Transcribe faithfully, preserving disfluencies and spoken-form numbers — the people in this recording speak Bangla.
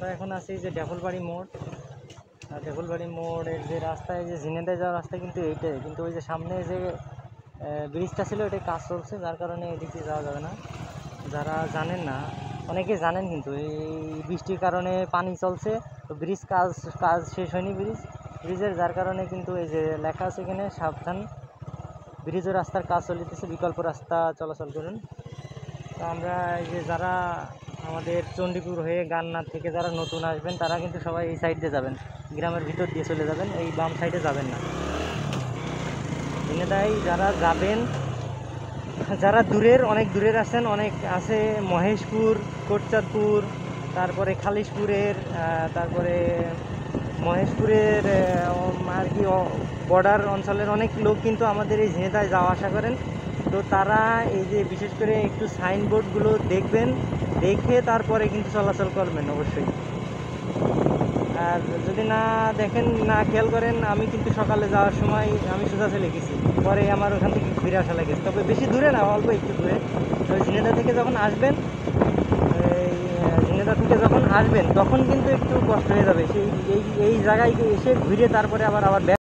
আমরা এখন আছি যে ডেফলবাড়ি মোড়। আর ডেফলবাড়ি মোড়ের যে রাস্তায় যে ঝিনেদায় যাওয়ার রাস্তা কিন্তু এইটাই, কিন্তু ওই যে সামনে যে ব্রিজটা ছিল ওইটাই কাজ চলছে, যার কারণে এদিকে যাওয়া যাবে না। যারা জানেন না, অনেকে জানেন কিন্তু এই বৃষ্টির কারণে পানি চলছে, তো ব্রিজ কাজ কাজ শেষ হয়নি ব্রিজ ব্রিজের, যার কারণে কিন্তু এই যে লেখা আছে এখানে সাবধান, ব্রিজ ও রাস্তার কাজ চলিতেছে, বিকল্প রাস্তা চলাচল করুন। তো আমরা এই যে যারা আমাদের চণ্ডীপুর হয়ে গান্নার থেকে যারা নতুন আসবেন তারা কিন্তু সবাই এই সাইড দিয়ে যাবেন, গ্রামের ভিতর দিয়ে চলে যাবেন, এই বাম সাইডে যাবেন না। ঝিনেদায় যারা যাবেন, যারা দূরের, অনেক দূরের আছেন, অনেক আছে মহেশপুর, কোটচাঁদপুর, তারপরে খালিশপুরের, তারপরে মহেশপুরের আর কি বর্ডার অঞ্চলের অনেক লোক কিন্তু আমাদের এই ঝিনেদায় যাওয়া আসা করেন। তো তারা এই যে বিশেষ করে একটু সাইনবোর্ডগুলো দেখবেন, দেখে তারপরে কিন্তু চলাচল করবেন অবশ্যই। আর যদি না দেখেন, না খেয়াল করেন, আমি কিন্তু সকালে যাওয়ার সময় আমি সোজা চলে গেছি, পরে আমার ওখান থেকে ফিরে আসা লেগেছে, তবে বেশি দূরে না, অল্প একটু দূরে। তো ঝিনেদা থেকে যখন আসবেন, এই ঝিনেদা থেকে যখন আসবেন তখন কিন্তু একটু কষ্ট হয়ে যাবে, সেই এই এই জায়গায় এসে ঘুরে তারপরে আবার আবার